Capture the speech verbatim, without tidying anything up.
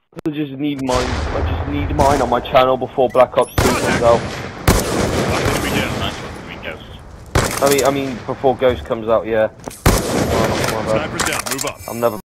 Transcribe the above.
I just need mine. I just need mine on my channel before Black Ops two comes out. I mean, I mean before Ghost comes out. Yeah. Sniper's down. Move up. I'm never.